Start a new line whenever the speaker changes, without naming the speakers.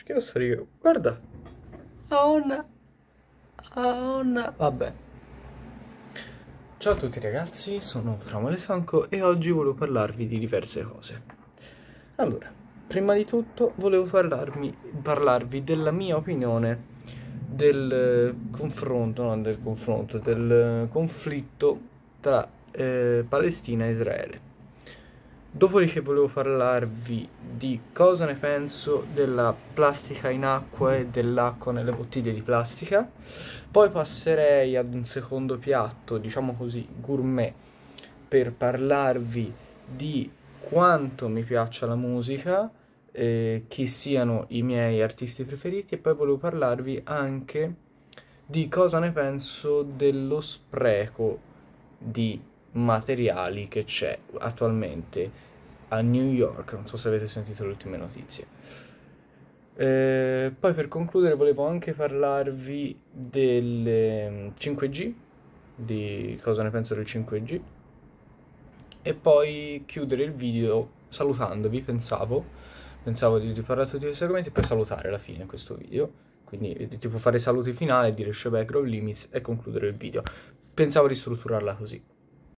Che posso dire? Guarda. Aonna. Aonna. Vabbè. Ciao a tutti ragazzi, sono Fra Sanco e oggi volevo parlarvi di diverse cose. Allora, prima di tutto volevo parlarvi della mia opinione del confronto, non del confronto, del conflitto tra Palestina e Israele. Dopodiché volevo parlarvi di cosa ne penso della plastica in acqua e dell'acqua nelle bottiglie di plastica. Poi passerei ad un secondo piatto, diciamo così, gourmet, per parlarvi di quanto mi piaccia la musica, chi siano i miei artisti preferiti, e poi volevo parlarvi anche di cosa ne penso dello spreco di materiali che c'è attualmente a New York. Non so se avete sentito le ultime notizie. Poi per concludere volevo anche parlarvi del 5G, di cosa ne penso del 5G, e poi chiudere il video salutandovi. Pensavo di parlare di questi argomenti e poi salutare alla fine questo video, quindi tipo fare i saluti finali, dire Shebek Roll Limits e concludere il video. Pensavo di strutturarla così.